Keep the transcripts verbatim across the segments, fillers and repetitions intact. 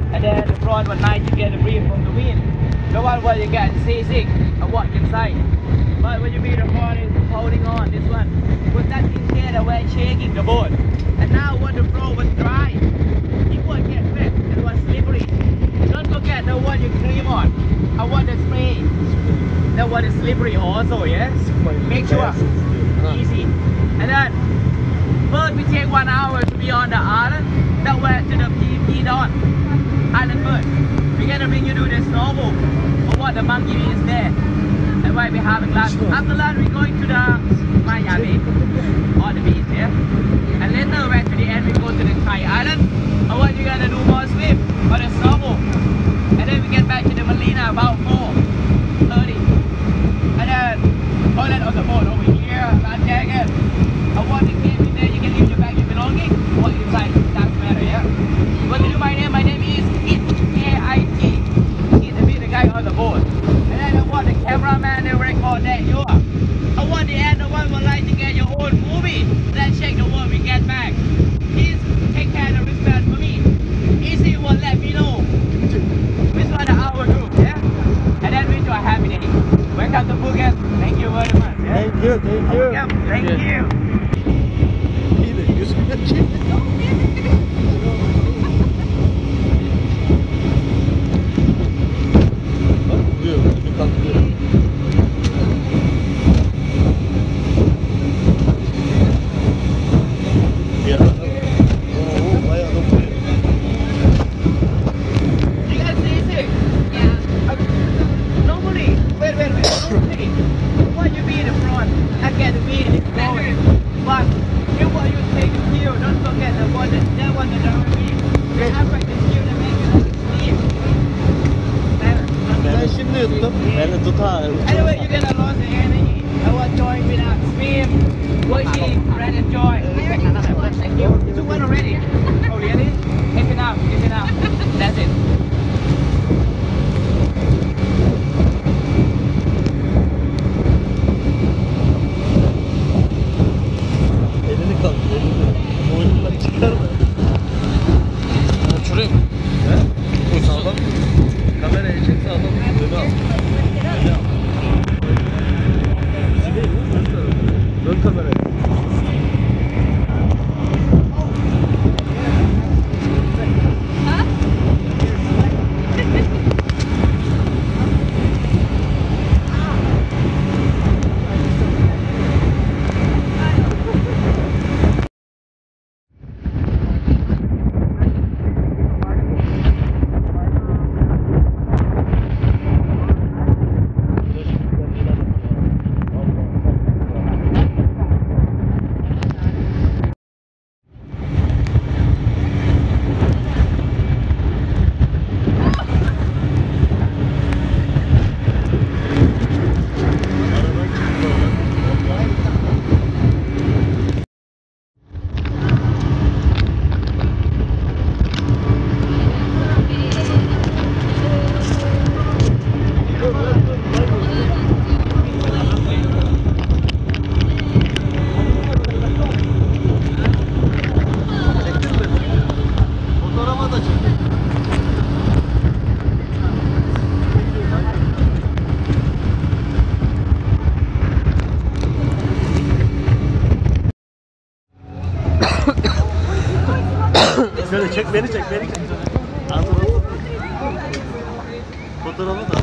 And then the front one nice, you get a breeze from the wind. The one where you get seasick and what inside. But when you be the front is holding on, this one. Put that in there the way shaking the boat. And now when the floor was dry, it won't get wet, it was slippery. Don't forget the one you cream on. I want the spray. The one is slippery also, yes? Make sure. Easy. And then first we take one hour to be on the island. That way to the P P Don Island first. We're gonna bring you to the snowball. For what the monkey is there. That's why we're having lunch. After lunch we're going to the Miami on the beach, yeah? And later right to the end we go to the Thai Island. And what you're gonna do more swim on the snowball. And then we get back to the marina about four thirty. And then toilet on the boat over here, life jacket. I want to get in there, you can leave your bag, your belongings, or inside, doesn't matter, yeah? You want to do my name? My name is It, A I T. It to be the guy on the boat. And then I want the cameraman to record that you are. I want the end, the one would like to get your own movie. Then check the one we get back. Please take care of the wristband for me. Easy will let me know. Which one the hour group, yeah? And then wish you a happy day. Welcome to Phuket. Thank you very much. Yeah? Thank you, thank you. Welcome. Thank Yeah. you. Anyway, you're gonna lose the energy. I want joy without scream, working, rest and joy. Thank you. You took one already? Oh really? Take it out, take it out. That's it. Elini kaldır, elini. Boynundan çıkarma. Uçurayım. He? Bu sağlam. Kameraya çekse adam böyle al. Dön kameraya. Şöyle çek, beni çek, beni çek. Ağzına tut. Fotoğrafı da.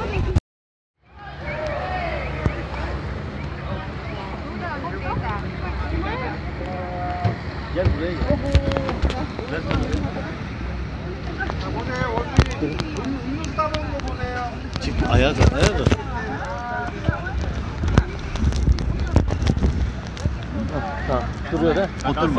Gel buraya gel. Gel buraya. Çık, ayağa kalk, ayağa kalk. Tamam, duruyor da oturma.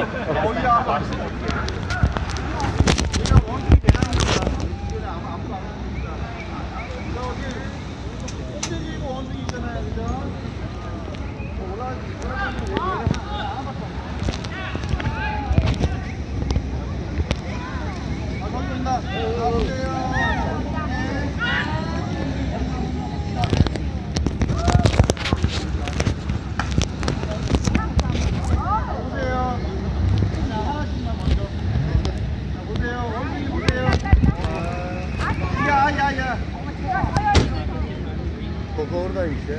gel. Koko oradaymış ya.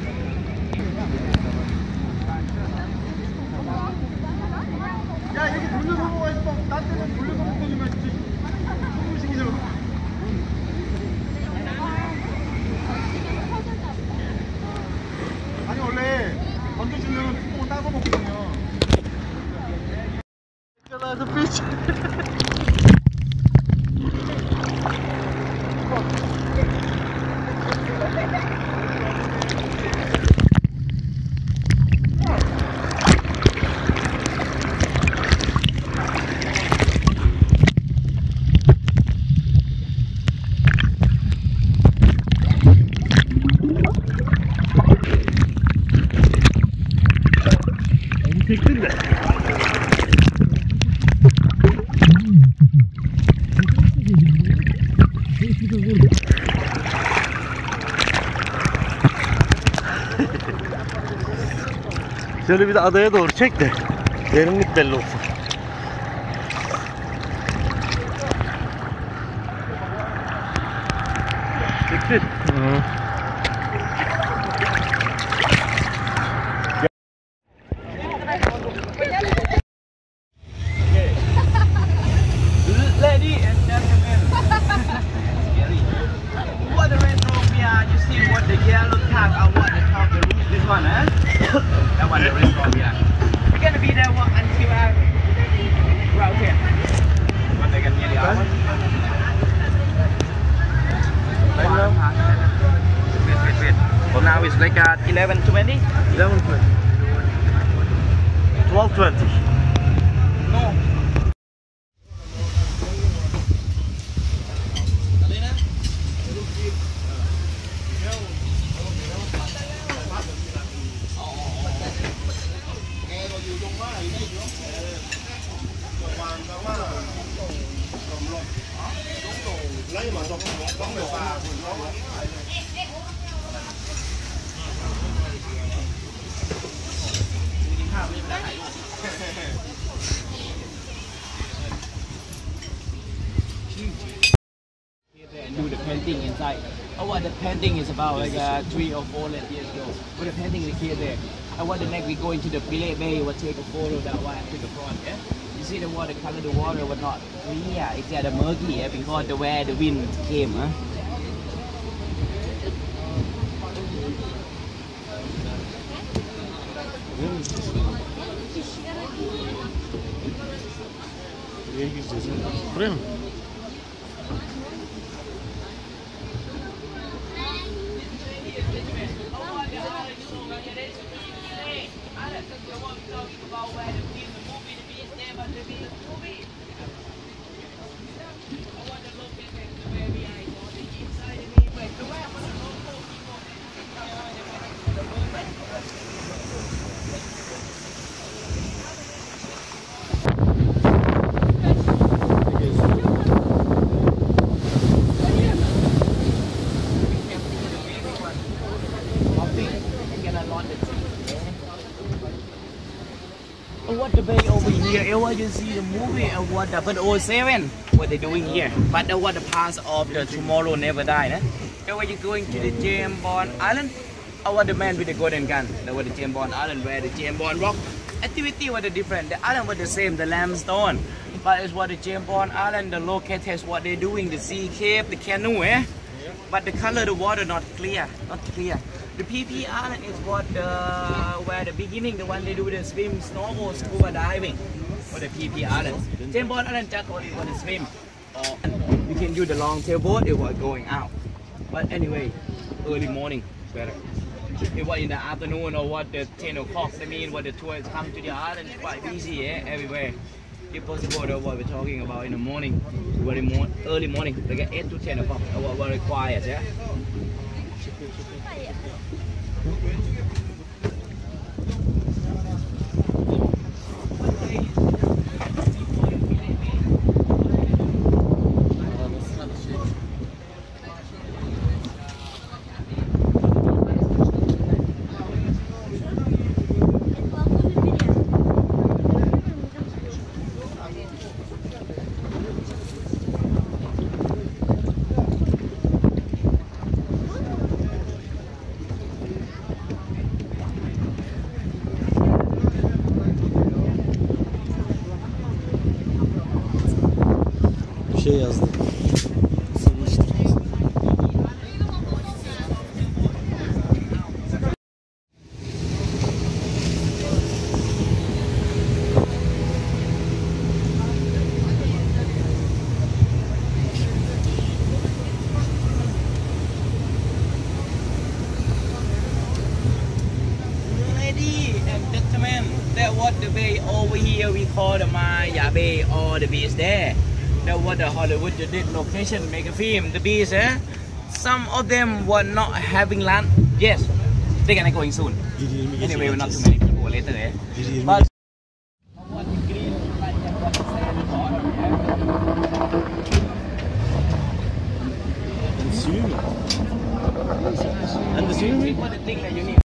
야 여기 돌려서 먹어야 지 나 때문에 돌려서 먹어주면 진짜 소금식이죠. 아니 원래 던져주면 뚜껑을 따서 먹거든요. 나도 피치. Çektin de. Şöyle bir de adaya doğru çek de derinlik belli olsun. Çektin. Hı. Ladies and gentlemen, scary. What the restaurant we are, you see what the yellow tag or what the top the roof, this one, eh? That one the restaurant we are. We're gonna be there what, until uh, around here. What they can hear the hour. Wait, wait, wait. So now it's like at eleven twenty? eleven twenty. twelve twenty. No. lấy mà trong bóng bề pha do the painting inside. Oh, what the painting is about, like uh, three or four years ago. But the painting is here there. I want the next we go into the Pillet Bay, we'll take a photo that one to the front, yeah? You see the water, color the water was not clear, it's at the murky, yeah, because the where the wind came, huh? Nereye gireceğiz? Buraya mı? What the bay over here, ever you see the movie of what the but oh seven, what they're doing here. But the what the past of the Tomorrow Never Die, eh? Ever you going to the James Bond Island? Or what the man with the golden gun? That was the James Bond Island where the James Bond rock activity was the different. The island was the same, the limestone. But it's what the James Bond Island, the located what they're doing, the sea cave, the canoe, eh? But the color of the water not clear, not clear. The P P Island is what the where the beginning, the one they do the swim, snorkel, scuba diving, for the P P Island. James Bond Island just only for the swim. Or we can do the long sailboat if we're going out. But anyway, early morning better. If what in the afternoon or what the ten o'clock, I mean what the tourists come to the island, it's quite busy, eh? Everywhere. If possible, that's what we're talking about in the morning, very mo early morning, like eight to ten o'clock, what we're required, yeah. şey yazdı. Sıvıştırması. Lady and gentlemen, that was the bay over here we call the Maya Bay or the beach there. That was the Hollywood did location make a film. The beach, eh? Some of them were not having lunch. Yes, they're gonna going soon. Anyway, we're not too many people later, eh? But And the swimming. And the swimming. what the thing that you need.